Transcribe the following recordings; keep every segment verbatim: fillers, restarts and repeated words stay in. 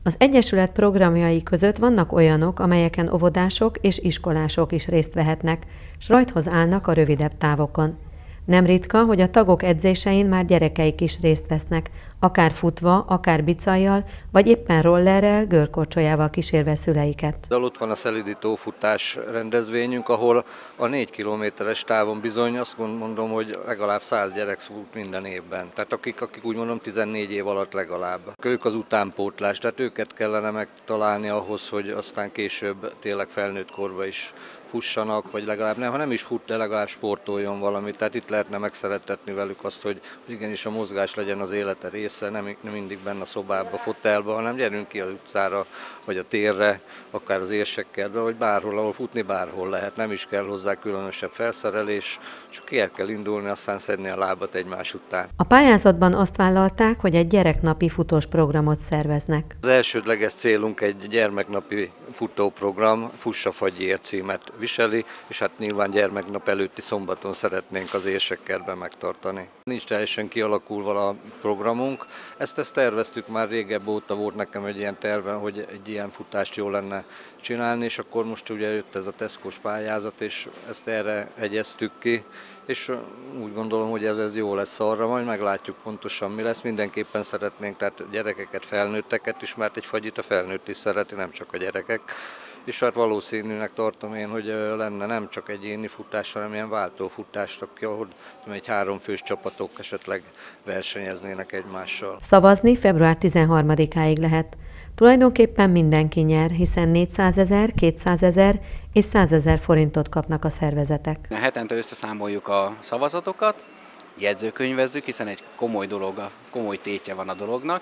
Az Egyesület programjai között vannak olyanok, amelyeken óvodások és iskolások is részt vehetnek, s rajthoz állnak a rövidebb távokon. Nem ritka, hogy a tagok edzésein már gyerekeik is részt vesznek, akár futva, akár bicajjal, vagy éppen rollerrel, görkorcsolyával kísérve szüleiket. Ott van a szelídító futás rendezvényünk, ahol a négy kilométeres távon bizony azt mondom, hogy legalább száz gyerek fut minden évben. Tehát akik, akik úgy mondom tizennégy év alatt legalább. Ők az utánpótlás, tehát őket kellene megtalálni ahhoz, hogy aztán később tényleg felnőtt korba is fussanak, vagy legalább nem, ha nem is fut, de legalább sportoljon valamit. Tehát itt lehetne megszerettetni velük azt, hogy igenis a mozgás legyen az élete része, nem, nem mindig benne a szobába, fotelba, hanem gyerünk ki az utcára, vagy a térre, akár az érsekkerbe, vagy bárhol, ahol futni bárhol lehet. Nem is kell hozzá különösebb felszerelés, csak ki el kell indulni, aztán szedni a lábat egymás után. A pályázatban azt vállalták, hogy egy gyereknapi futós programot szerveznek. Az elsődleges célunk egy gyermeknapi futóprogram, Fussa Fagyér címet viseli, és hát nyilván gyermeknap előtti szombaton szeretnénk az érsekkerben megtartani. Nincs teljesen kialakulva a programunk, ezt, ezt terveztük már régebb óta, volt nekem egy ilyen terve, hogy egy ilyen futást jó lenne csinálni, és akkor most ugye jött ez a Tesco-s pályázat, és ezt erre hegyeztük ki, és úgy gondolom, hogy ez, ez jó lesz arra, majd meglátjuk pontosan mi lesz. Mindenképpen szeretnénk tehát gyerekeket, felnőtteket is, mert egy fagyit a felnőtt is szereti, nem csak a gyerekek. És hát valószínűnek tartom én, hogy lenne nem csak egyéni futás, hanem ilyen váltófutást, ahol egy háromfős csapatok esetleg versenyeznének egymással. Szavazni február tizenharmadikáig lehet. Tulajdonképpen mindenki nyer, hiszen négyszázezer, kétszázezer és százezer forintot kapnak a szervezetek. Hetente összeszámoljuk a szavazatokat, jegyzőkönyvezzük, hiszen egy komoly dolog, komoly tétje van a dolognak,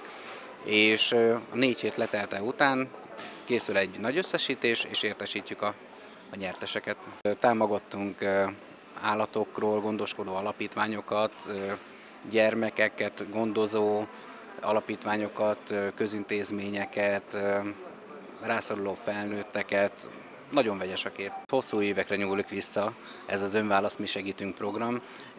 és a négy hét letelte után készül egy nagy összesítés, és értesítjük a, a nyerteseket. Támogattunk állatokról gondoskodó alapítványokat, gyermekeket gondozó alapítványokat, közintézményeket, rászoruló felnőtteket. Nagyon vegyes a kép. Hosszú évekre nyúlik vissza ez az Önválaszt mi segítünk program.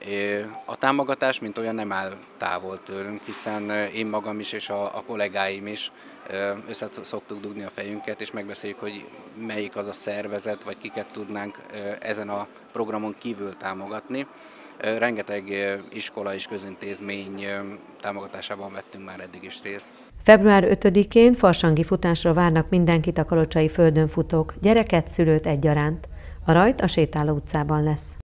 A támogatás, mint olyan, nem áll távol tőlünk, hiszen én magam is és a, a kollégáim is össze szoktuk dugni a fejünket, és megbeszéljük, hogy melyik az a szervezet, vagy kiket tudnánk ezen a programon kívül támogatni. Rengeteg iskola és közintézmény támogatásában vettünk már eddig is részt. február ötödikén farsangi futásra várnak mindenkit a kalocsai földön futók, gyereket, szülőt egyaránt. A rajt a Sétáló utcában lesz.